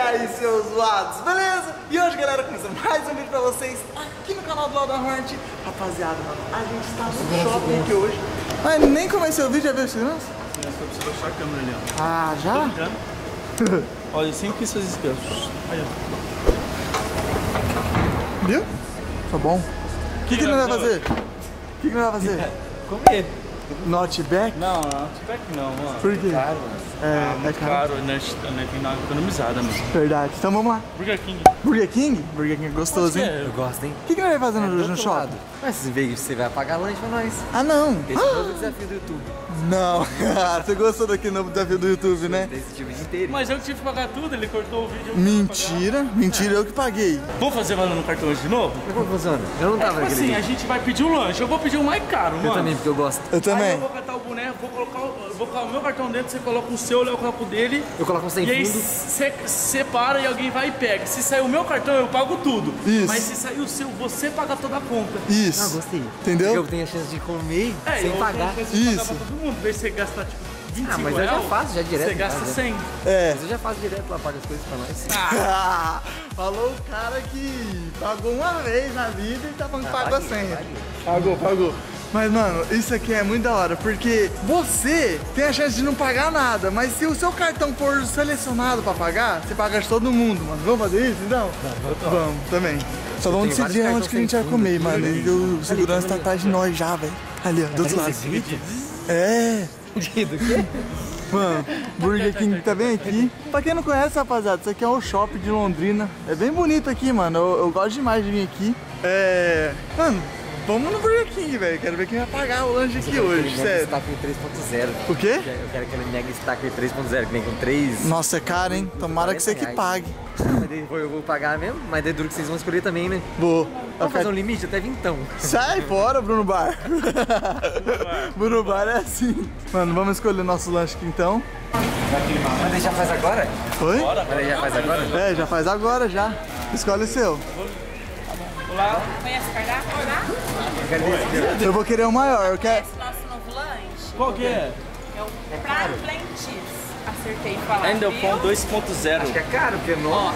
aí, seus zoados, beleza? E hoje, galera, começando mais um vídeo pra vocês aqui no canal do Lado da Hornet. Rapaziada, mano, a gente tá no shopping aqui hoje. Mas nem comecei o vídeo, já viu os segurança? Sim, eu só preciso baixar a câmera ali, ó. Ah, já? Olha, eu sempre quis fazer esse peso. Aí, ó. Viu? Tá bom. O que nós vai fazer? O que nós vai fazer? Comer. Not back? Não, back não, mano. Por quê? Caro, mano. É Caro, né? Tem uma economizada, mano. Verdade. Então vamos lá. Burger King. Burger King? Burger King é gostoso, hein? Eu gosto, hein? O que nós vai fazer no shopping? Mas em vez de você vai pagar lanche pra nós. Ah, não. Esse é o novo desafio do YouTube. Não. Você gostou daquele novo desafio do YouTube, né? Desse tipo de inteiro. Mas eu tive que pagar tudo, ele cortou o vídeo. Mentira. Mentira, eu que paguei. Vamos fazer valendo no cartão hoje de novo? Como funciona? Eu não tava Tipo naquele assim, a vídeo. gente vai pedir o lanche. Eu vou pedir o mais caro, mano. Eu também, porque eu gosto. Eu Aí também. eu vou catar o boneco, vou colocar o meu cartão dentro, você coloca o seu, o Léo coloca o dele. Eu coloco um sem E aí fundo. você separa e alguém vai e pega. Se sair o meu cartão, eu pago tudo. Isso. Mas se sair o seu, você paga toda a conta. Isso. Ah, gostei. Entendeu? Porque eu tenho a chance de comer sem eu pagar. tenho que pagar Isso. pra todo mundo. Vê se você gasta tipo 25 Ah, mas eu já reais, faço, já direto Você em gasta casa. 100. É. Mas eu já faço direto lá, pago as coisas pra nós. Falou o cara que pagou uma vez na vida e tá falando que pagou paguei, 100. paguei. Pagou. Mas, mano, isso aqui é muito da hora, porque você tem a chance de não pagar nada, mas se o seu cartão for selecionado pra pagar, você paga de todo mundo, mano. Vamos fazer isso, então? Vamos, também. Só vamos tenho decidir vários onde que a gente vai cartões sem comer, mano. E o segurança tá atrás de nós já, velho. Ali, ó, do outro lado. É. Do quê? Mano, Burger King tá bem aqui. Pra quem não conhece, rapaziada, isso aqui é o shopping de Londrina. É bem bonito aqui, mano. Eu gosto demais de vir aqui. Mano, vamos no Burger King, velho. Quero ver quem vai pagar o lanche aqui hoje, sério. Stacker 3.0. O quê? Eu quero aquele Mega Stacker 3.0, que vem com 3. Nossa, é caro, hein? Tomara que você que pague. Mas daí eu vou pagar mesmo, mas daí duro que vocês vão escolher também, né? Vou. Vamos fazer um limite até vintão. Sai fora, Bruno Bar. Bruno Bar é assim. Mano, vamos escolher o nosso lanche aqui então. Mas daí já faz agora? Oi? Mas daí já faz agora? É, já faz agora já. Escolhe o seu. Olá. Conhece o cardápio já? Eu quero desse. Eu vou querer o maior. Eu quero. Esse nosso novo lanche Qual que é? é o prato plain cheese. Acertei em falar, Ainda o viu? pão 2.0. Acho que é caro, porque é Ó, novo.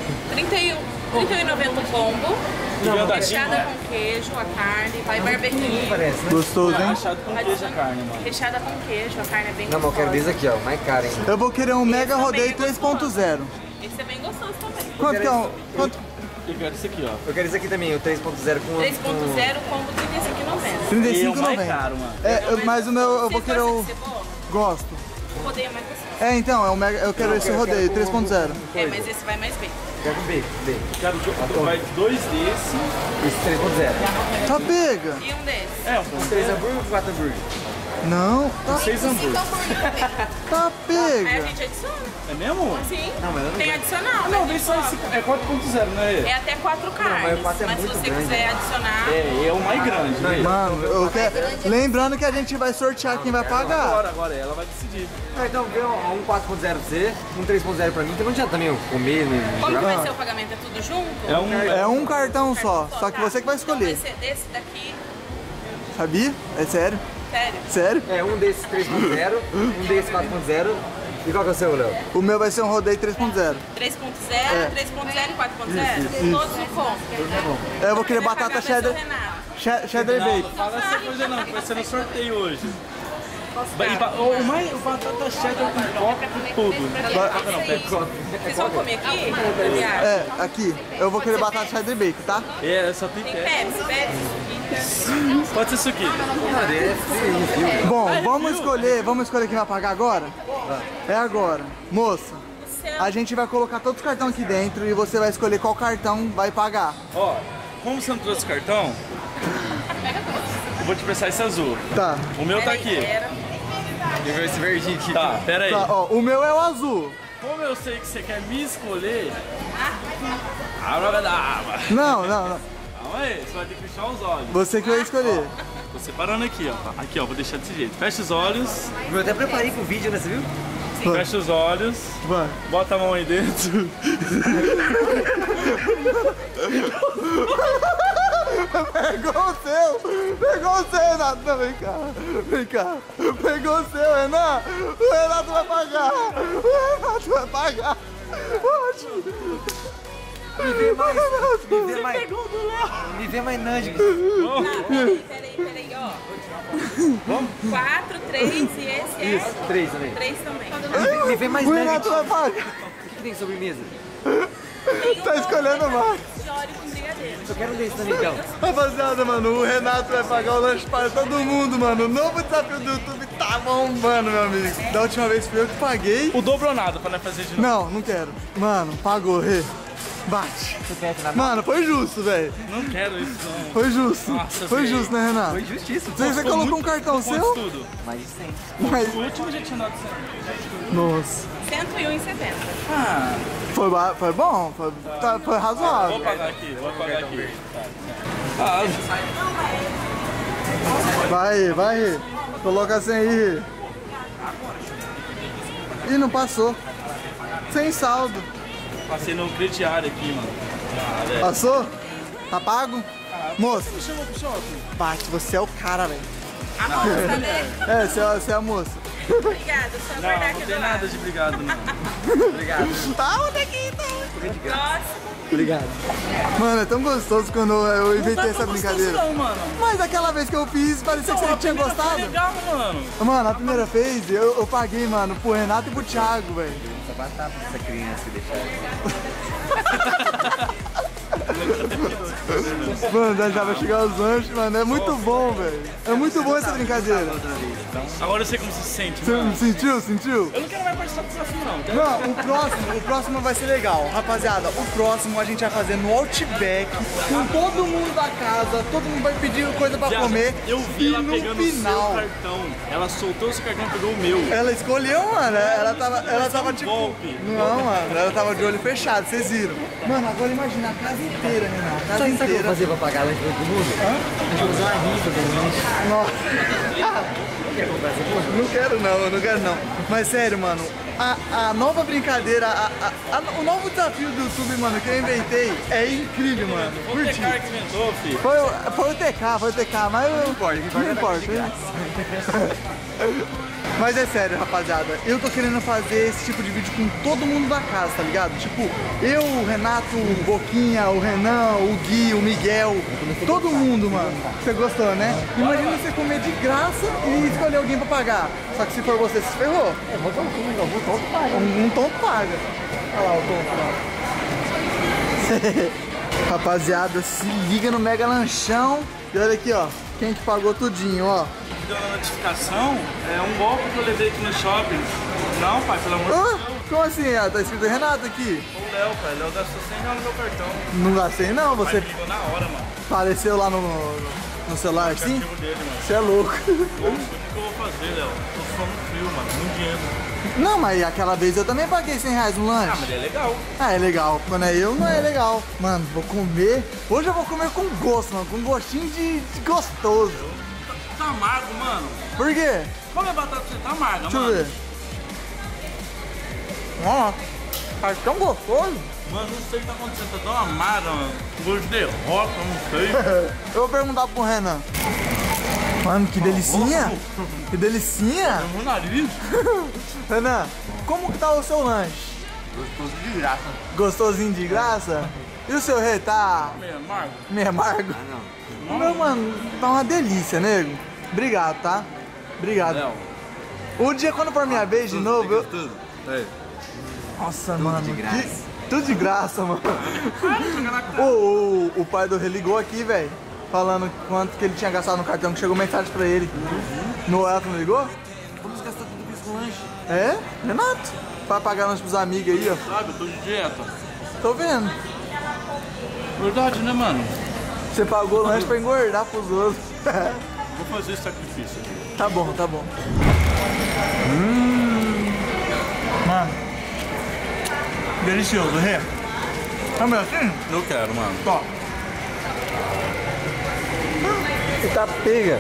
31,90 o combo. Recheada com queijo, a carne, vai barbecue. Parece, né? Gostoso, hein? Achado com queijo a carne, mano. Recheada com queijo, a carne é bem Não, mas eu quero gostosa. desse aqui, ó, mais caro, hein? Eu vou querer um Mega também Rodeio é gostoso. 3.0. Esse é bem gostoso também. Quanto que é um. Quanto? Eu quero esse aqui, ó. Eu quero esse aqui também, o 3.0 com... 3.0, combo 35,90. E é o mais 35,90. caro, mano. Mas o meu eu vou Vocês querer gostam o. de cebola? Gosto. O rodeio é mais gostoso. É, então, é o Mega. Eu quero esse rodeio 3.0. É, mas esse vai mais bem. Quero com bacon, bacon. Quero vai dois desse. Esse 3.0. Tá pega. E um desses. É, um pão. 3 hambúrguer ou 4 hambúrguer? Não, tá, 6 hambúrgueres. tá Aí a pega. gente adiciona. É mesmo? Sim. Não, mas eu não Tem quero. adicional. Não, né? vem só esse. É 4.0, não é? É até 4 carnes. mas o 4 é mas se muito você grande. quiser adicionar. É o mais grande, né? Mano, eu quero. Lembrando que a gente vai sortear quem vai pagar. Agora ela vai decidir. Ah, então vê um 4.0 pra você, um 3.0 pra mim, então não adianta também eu comer, né? Como que vai ser o pagamento? É tudo junto? É um cartão só que você que vai escolher. Então vai ser desse daqui, Sabia? É sério? sério. Sério? É, um desses 3.0, um desses 4.0. E qual que é o seu, Léo? O meu vai ser um rodeio 3.0. 3.0, 3.0 e 4.0? Todos no combo. É, eu vou querer Vai batata pagar pra cheddar, seu Renato. cheddar e Não, não bacon. fala essa coisa não, que vai ser no sorteio hoje. O batata cheddar com coca com tudo. Vocês vão comer aqui? Na viagem? É, aqui. Eu vou querer batata cheddar e bacon, tá? É, só tem Tem pé. Pepsi. Pode ser isso aqui. Bom, vamos escolher quem vai pagar agora? É agora. Moça, a gente vai colocar todos os cartões aqui dentro e você vai escolher qual cartão vai pagar. Ó, como você não trouxe cartão, eu vou te prestar esse azul. Tá. O meu tá aqui. Eu ver esse verdinho aqui. Tá, pera aí. Tá, ó, o meu é o azul. Como eu sei que você quer me escolher... Calma Não. aí, você vai ter que fechar os olhos. Você que vai escolher. Tô separando aqui, ó. Aqui, ó, vou deixar desse jeito. Fecha os olhos, Eu até preparei pro vídeo, né, você viu? fecha os olhos, Vai. bota a mão aí dentro. Pegou o seu, Renato. Não, vem cá. Pegou o seu, Renan. O Renato vai pagar. O Renato vai pagar. Me vê mais. Me vê mais nudge. Peraí, ó. 4, 3 e esse é? Isso, 3 também. 3 também. Me vê mais O nudge. Renato vai pagar. O que tem sobremesa? Tá escolhendo mais. De óleo com brigadeiro. Eu quero um desse também, então. Rapaziada, mano, o Renato vai pagar o lanche para todo mundo, mano. O novo desafio do YouTube tá bombando, meu amigo. Da última vez fui eu que paguei. O dobro ou nada pra nós fazer de novo. Não, não quero. Mano, pagou, Rê. Bate. Você pede na Mano, foi justo, velho. Não quero isso, não. Foi justo. Nossa, Foi velho. justo, né, Renato? Foi justíssimo. Você colocou um cartão Quanto seu? tudo? Mais de 100. Mas... O último já tinha dado 100. Nossa. 101,70. Ah, Foi bom? Foi razoável. vou pagar aqui. Ah, Vai, Rê. Coloca assim aí. Ih, não passou. Sem saldo. passei no crediário aqui, mano. Ah, velho. Passou? Tá pago? Moço, Me chamou pro shopping? bate, você é o cara, velho. A moça, né? É, você é a moça. Obrigada, só guardar Não, aqui não do tem lado. nada de obrigado, não. Obrigado. Tá, onde é que tá? Próximo. Obrigado. Mano, é tão gostoso quando eu inventei essa brincadeira. Não, mano. Mas aquela vez que eu fiz, parecia que você tinha gostado. Legal, mano. Mano, a primeira vez eu paguei, mano, pro Renato e pro Thiago, velho. Só batata pra essa criança que deixaram. Mano, já vai chegar os lanches, mano. É muito bom, velho. É muito bom essa brincadeira. Outra vez, então. Agora eu sei como se sente, Você mano. sentiu? Eu não quero mais participar do próximo, não. Não, o próximo vai ser legal. Rapaziada, o próximo a gente vai fazer no Outback, com todo mundo da casa, todo mundo vai pedir coisa pra Viado, comer. eu vi e ela no pegando final, o seu cartão. Ela soltou o seu cartão e pegou o meu. ela escolheu, mano. Ela tava tipo. golpe. Não, mano, ela tava de olho fechado, vocês viram. Mano, agora imagina a casa inteira, Renato. A casa Sabe o que eu vou inteira. fazer pra pagar lanche pra todo mundo? A gente vai fazer uma rifa do lanche. Nossa. Quer comprar essa porra? Não quero não. Mas sério, mano, a nova brincadeira, o novo desafio do YouTube, mano, que eu inventei é incrível, mano. O Curti. TK que inventou, filho. Foi o TK, mas não importa, não importa. Mas é sério, rapaziada, eu tô querendo fazer esse tipo de vídeo com todo mundo da casa, tá ligado? Tipo, eu, o Renato, o Boquinha, o Renan, o Gui, o Miguel, todo mundo, mano. Você gostou, né? Imagina você comer de graça e escolher alguém pra pagar. Só que se for você, se ferrou. Vou tonto paga. Um tonto paga. Olha lá o tonto lá. Rapaziada, se liga no Mega Lanchão. E olha aqui, ó. Quem que pagou tudinho, ó. Deu uma notificação, é um golpe que eu levei aqui no shopping. Não, pai, pelo amor de Ah, Deus. como assim? Ah, tá escrito Renato aqui. O Léo, pai, Léo gastou 100 reais no meu cartão. Não gastei não, Pai você me ligou na hora, mano. apareceu lá no celular O assim? aplicativo dele, mano. Você é louco. Poxa, o que eu vou fazer, Léo? Tô suando frio, mano. Muito dinheiro. Não, mas aquela vez eu também paguei 100 reais no Ah, lanche. mas é legal. Ah, é legal. Quando é eu, não é legal. Mano, vou comer. Hoje eu vou comer com gosto, mano. Com gostinho de gostoso. Tá amargo, mano. Por quê? Como é batata pra você? Tá amarga, Deixa eu mano. ver. Ó, tá tão gostoso. Mano, não sei o que tá acontecendo. Tá tão amarga, mano. Gosto de derrota, não sei. Eu vou perguntar pro Renan. Mano, que delicinha. Que delicinha. É meu nariz. Renan, como que tá o seu lanche? Gostoso de graça. Gostosinho de graça? E o seu rei tá Meio amargo. meio amargo? Ah, não. O meu, mano, tá uma delícia, nego. Obrigado, tá? Obrigado. Léo. O dia quando for minha vez de novo, eu... Tudo. É. Nossa, mano. de graça. Tudo de graça, mano. O pai do Rei ligou aqui, velho. Falando quanto que ele tinha gastado no cartão, que chegou mensagem pra ele. No Elton não ligou? Vamos gastar tudo isso com lanche. É? Renato. Vai pagar lanche pros amigos aí, ó. Sabe, eu tô de dieta. Tô vendo. Verdade, né, mano? Você pagou lanche pra engordar pros outros. Vou fazer esse sacrifício aqui. Tá bom, tá bom. Mano. Delicioso, Rê. Vamos assim? Eu quero, mano. Top. Tá pega.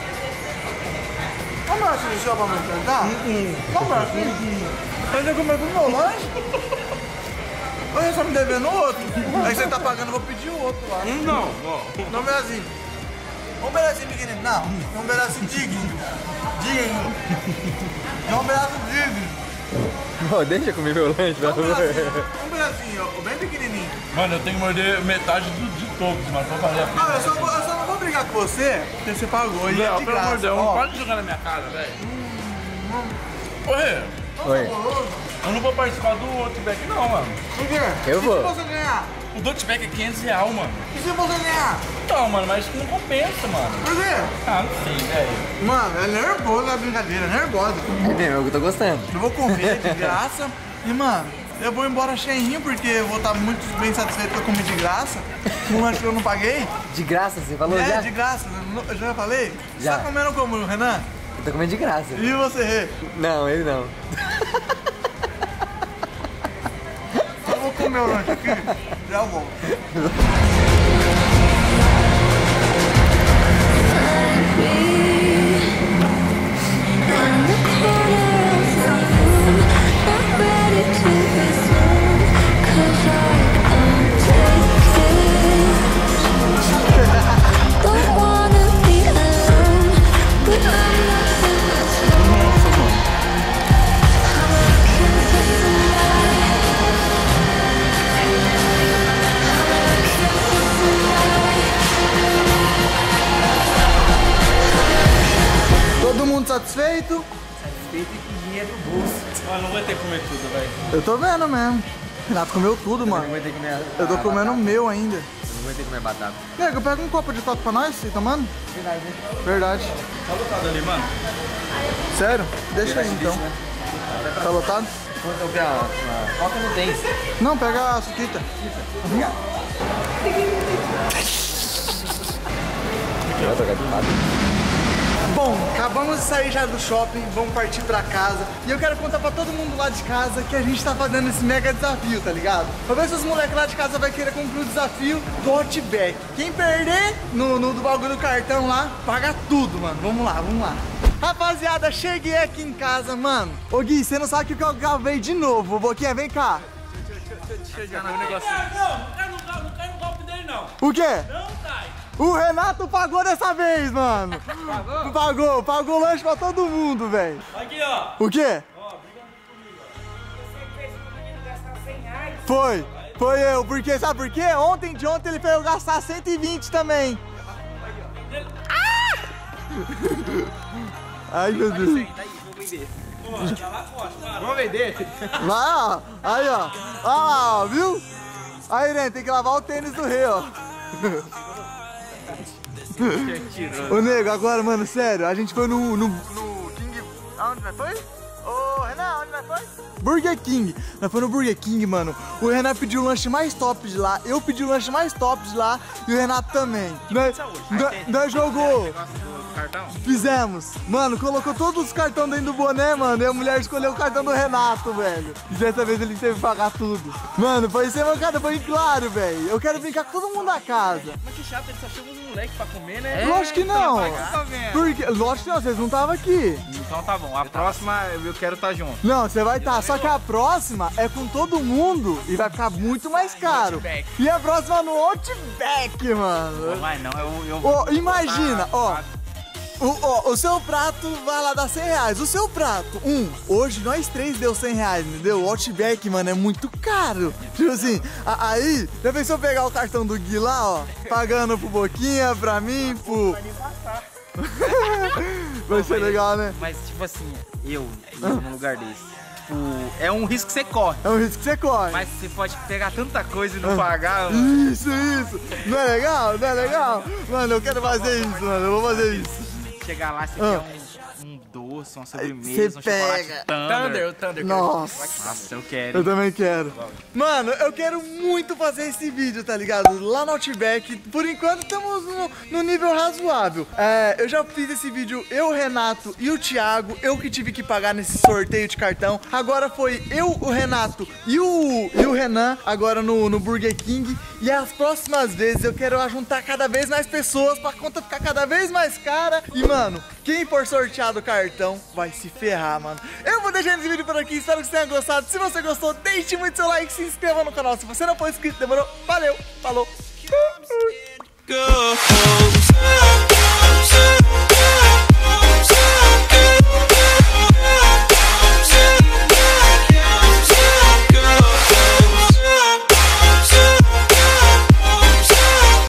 Vamos assim, deixa pra me enfrentar? Vamos assim? Você já comeu tudo no lanche? Ou você só me devendo outro? Aí você tá pagando, eu vou pedir o outro lá. Não, ó. Não, um pedacinho. Um pedacinho pequenino. Não, um pedacinho digno. Digno. Não, um pedaço digno. Oh, deixa eu comer meu lanche, Um pedacinho, ó, bem pequenininho. Mano, eu tenho que morder metade de todos, mas pra valer a pena. Ah, eu só não vou brigar com você, porque você pagou e é Não, de pelo amor de graça. Deus, Ó. não pode jogar na minha cara, velho. Oi, Oi. eu não vou participar do Outback não, mano. Por quê? Eu vou. E se você ganhar? O do Outback é R$500, mano. E se você ganhar? Então, mano, mas não compensa, mano. Por quê? Ah, não sei, velho. Mano, é nervoso a brincadeira, nervosa. É mesmo, eu tô gostando. Eu vou comer de graça e, mano, eu vou embora cheinho porque eu vou estar muito bem satisfeito que eu comi de graça. Um lanche que eu não paguei. De graça, você falou É, já? de graça. Eu já falei? Já. Você tá comendo como, Renan? Eu tô comendo de graça. E você, Rê? Não, ele não. Eu vou comer o lanche aqui. Já volto. Todo mundo satisfeito? Satisfeito e com dinheiro no bolso. Mano, não vai ter que comer tudo, velho. Eu tô vendo mesmo. Renato comeu tudo, Eu mano. não vou ter que comer. Eu tô comendo o meu ainda. Eu não vou ter que comer batata. Nego, pega um copo de coca pra nós e tomando? Verdade, né? Verdade. Tá lotado ali, mano. Sério? Deixa aí então. Tá lotado? Quanto eu quero? Coca não tem. Não, pega a suquita. Vai trocar de lado. Bom, acabamos de sair já do shopping, vamos partir pra casa. E eu quero contar pra todo mundo lá de casa que a gente tá fazendo esse mega desafio, tá ligado? Pra ver se os moleques lá de casa vai querer cumprir o desafio do Outback. Quem perder no do bagulho do cartão lá, paga tudo, mano. Vamos lá, vamos lá. Rapaziada, cheguei aqui em casa, mano. Ô Gui, você não sabe o que eu gravei de novo. Boquinha, vem cá. Deixa eu ver um negocinho. Não cai no golpe dele, não. O quê? Não cai. O Renato pagou dessa vez, mano. Pagou lanche pra todo mundo, velho. Aqui, ó. O quê? Foi eu, porque sabe por quê? Ontem ele fez eu gastar 120 também. Ai, meu Deus. Vamos vender? Vai, ó. Aí, ó. Ó, viu? Aí, Irene, tem que lavar o tênis do rei, ó. Ô, nego, agora, mano, sério, a gente foi no King... Aonde nós foi? Ô, Renan, onde nós foi? Burger King. Nós foi no Burger King, mano. O Renan pediu o lanche mais top de lá, eu pedi o lanche mais top de lá e o Renato também. Nós jogou... Cartão? Fizemos. Mano, colocou todos os cartões dentro do boné, mano. E a mulher escolheu o cartão do Renato, velho. E dessa vez ele teve que pagar tudo. Mano, foi ser mancada, foi claro, velho. Eu quero brincar com todo mundo da casa. Mas que chato, ele só chama os moleques pra comer, né? Lógico que não. Tá vendo? Porque, lógico que não, vocês não estavam aqui. Então tá bom, a próxima eu quero estar junto. Não, você vai estar. Só que a próxima é com todo mundo e vai ficar muito mais caro. Outback. E a próxima no Outback, mano. Não vai não, eu Ó, imagina, ó. O seu prato vai lá dar 100 reais. O seu prato, hoje nós três deu 100 reais, entendeu? O Outback, mano, é muito caro. Tipo assim, aí, já pensou pegar o cartão do Gui lá, ó, pagando pro Boquinha, pra mim, pro... Vai ser legal, né? Mas, tipo assim, eu no lugar desse, tipo, é um risco que você corre. É um risco que você corre. Mas você pode pegar tanta coisa e não pagar, mano. Isso. Não é legal? Não é legal? Mano, eu quero fazer isso, mano. Eu vou fazer isso. Chegar lá, você quer um doce, uma sobremesa, um Você chocolate pega. Thunder. Thunder. Nossa, eu quero. eu também quero. Mano, eu quero muito fazer esse vídeo, tá ligado? Lá no Outback. Por enquanto estamos no nível razoável. Eu já fiz esse vídeo, eu, o Renato e o Thiago. Eu que tive que pagar nesse sorteio de cartão. Agora foi eu, o Renato e o Renan, agora no Burger King. E as próximas vezes eu quero juntar cada vez mais pessoas pra conta ficar cada vez mais cara. E, mano, quem for sorteado o cartão vai se ferrar, mano. Eu vou deixar esse vídeo por aqui, espero que você tenha gostado. Se você gostou, deixe muito seu like, se inscreva no canal. Se você não for inscrito, demorou? Valeu, falou. Go.